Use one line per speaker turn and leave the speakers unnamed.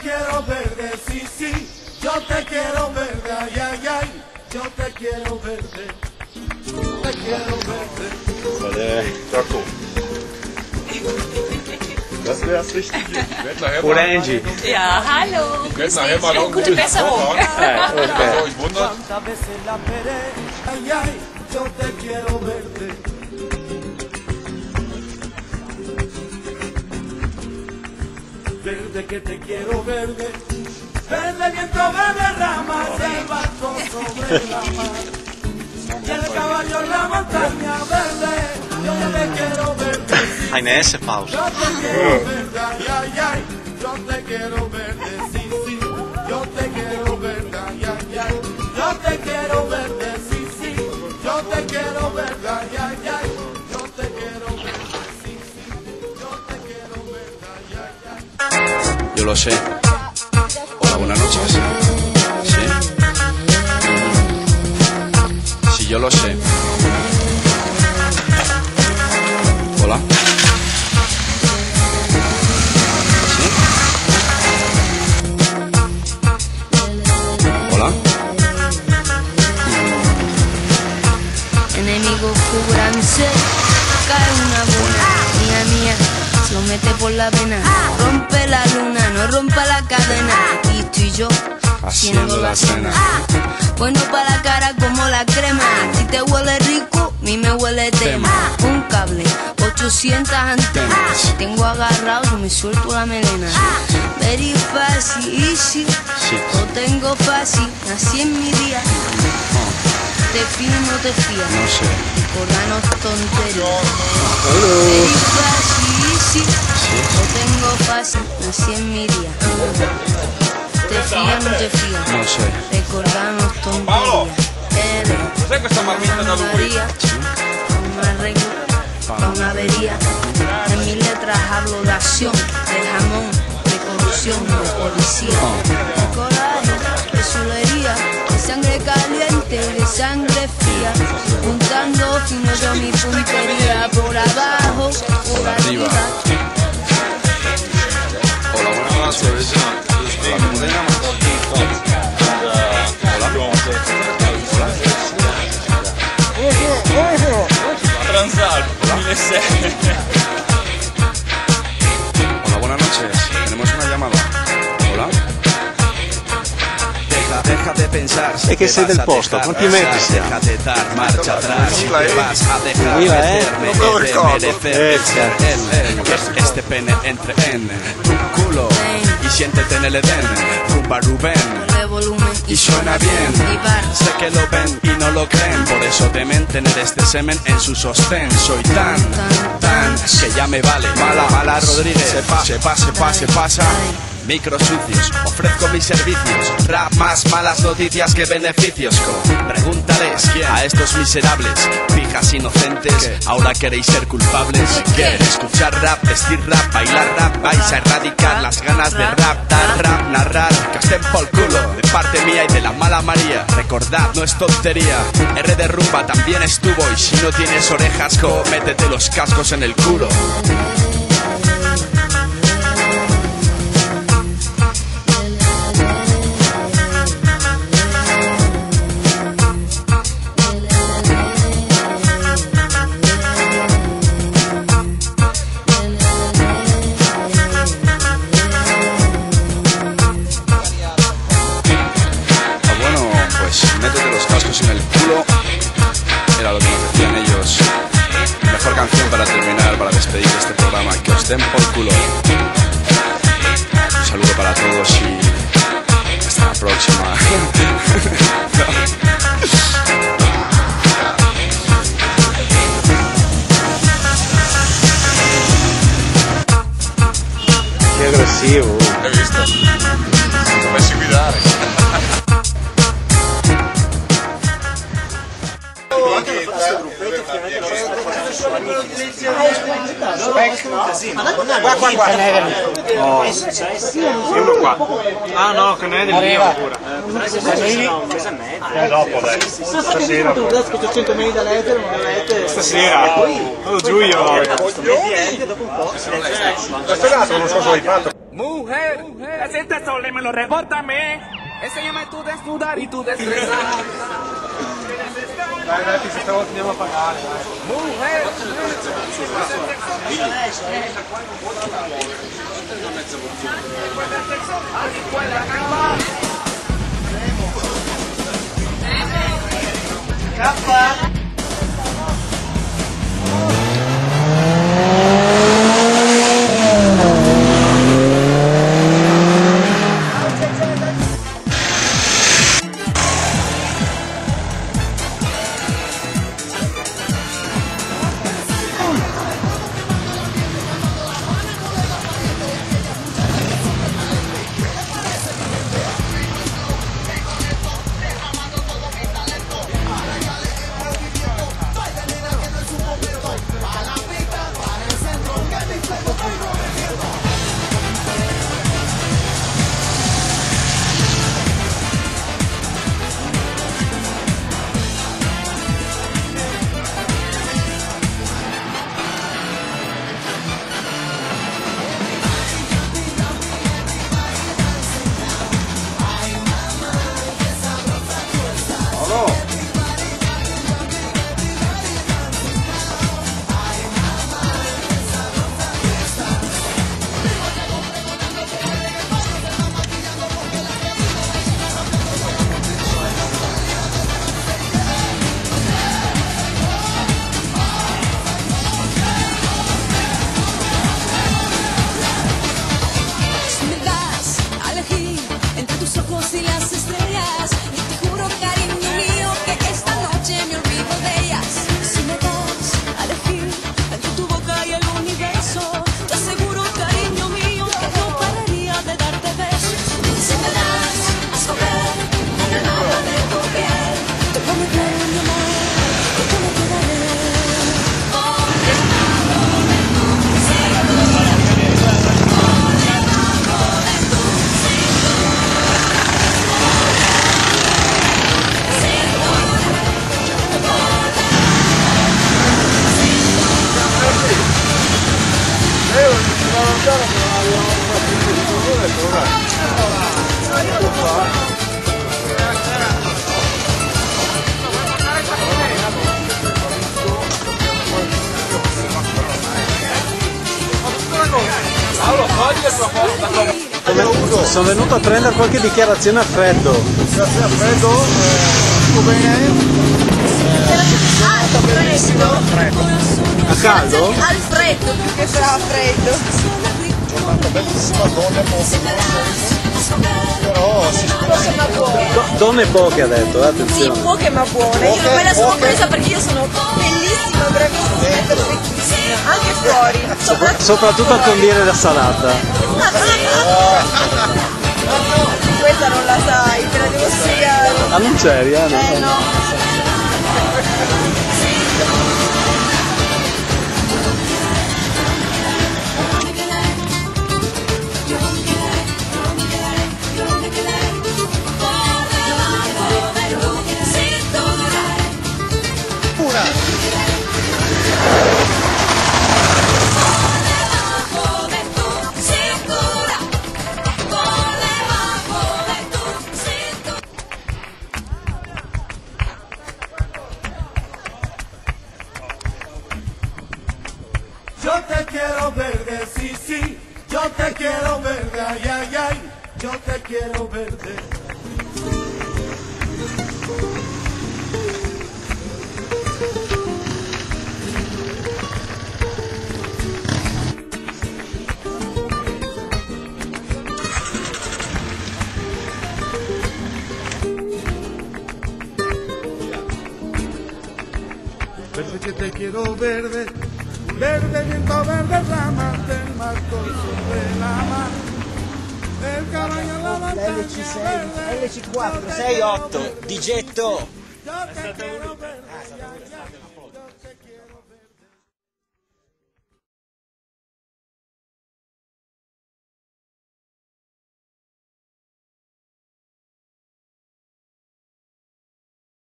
quiero verde, sí, sí, yo te quiero verde, ay, ay, ay, yo te quiero verde, te quiero verde.
Troco. Das wär's richtig.
Oder Angie.
Ja, hallo.
Ich werde nachher mal noch
Gute Besserung.
Also, ich wundere.
Cuántas veces la veré, ay, ay, yo te quiero verde. Verde que te quiero verde, verde viento, verde ramas, el barco sobre la mar, y el caballo en la montaña verde, yo te quiero verde, sí,
Eine Essepause.
yo te quiero verde, ay, ay, ay, yo te quiero verde, sí, sí, yo te quiero verde, ay, ay, ay, yo te quiero verde, sí, sí, yo te quiero verde, ay, ay, ay, yo te quiero verde, sí, sí, yo te quiero verde, ay, ay, ay.
Yo lo sé. Hola, buenas noches. Sí. Sí, yo lo sé. Hola. ¿Sí? Hola.
Enemigos cúbranse, cae una buena, mía, se lo mete por la vena, rompe la luna, no rompa la cadena, aquí estoy yo, haciendo la cena, bueno para la cara como la crema, a ti te huele rico, a mí me huele tema, un cable, 800 antenas, tengo agarrado, yo me suelto la melena, very fácil, easy, lo tengo fácil, nací en mi día. ¿Te fío o no te fías?
No sé.
Recordanos tonterías. Very fácil, easy. Lo tengo fácil, nací en mi día. ¿Te fías o no te fías?
No sé.
Recordanos tonterías.
Cos'è questa marmita da lui?
María, un arreglo, pa' una avería. En mis letras hablo de acción, de jamón, de corrupción, de policía. De coraje, de chulería, de sangre caliente, de sangre fría. Juntando fino yo mi puntería, por abajo, por arriba.
Hola, buenas noches. Hola, ¿cómo te llamas?
Transal, 2006.
Hola, buenas noches. Tenemos una llamada. Hola. Deja de pensar.
E che sei del posto, complimenti stiamo.
Deja de dar marcha atrás. Te vas a dejar merecer ser él. Este pene entre en tu culo y siéntete en el Edén. Rumba Rubén.
Volumen
Y suena bien, sé que lo ven y no lo creen. Por eso temen tener este semen en su sostén. Soy tan, que ya me vale. Mala Rodríguez, se pasa. Micros sucios, ofrezco mis servicios. Rap más malas noticias que beneficios. Pregúntales a estos miserables, fijas inocentes, ahora queréis ser culpables. Escuchar rap, vestir rap, bailar rap, vais a erradicar las ganas de rap, dar rap, narrar, que os den por culo, de parte mía y de la mala María. Recordad, no es tontería, R de rumba también estuvo. Y si no tienes orejas, métete los cascos en el culo. Métete los cascos en el culo. Era lo que nos decían ellos. Mejor canción para terminar, para despedir este programa. Que os den por culo. Un saludo para todos y hasta la próxima.
Che aggressivo.
Hai visto? Dovessi guidare.
Uno qua. Ah no, che ne è del mio ancora. Dopo dai. Stasera. Stasera. Oh, giù io. Questo dato non so se l'hai fatto.
Mujer, ese sole me lo rebórtame. Enséñame tu desnudar y tu destrezar.
Dai, che questa volta andiamo a pagare.
Mujer.
Sono venuto a prendere qualche dichiarazione a freddo.
Grazie a freddo, tutto bene?
A caldo?
Al freddo più che fra freddo.
Giornata bellissima, donne poche, però si spera sempre.
Donne poche ha detto,
Sì,
attenzione.
poche ma buone. Io non me la sono presa perché io sono bellissima, bravissima e perfettissima, anche fuori.
Soprattutto a condire la salata.
Questa non la sai, te la devo spiegare.
Ah, non c'eri, no?
No.
Yo te quiero verde, sí, sí, yo te quiero verde, ay, ay, ay, yo te quiero verde. Verde que te quiero verde, verde viento, verde ramas del mar sobre la mar. El caballo en la montaña,
LC4, 6-8, di getto.
yo te quiero verde.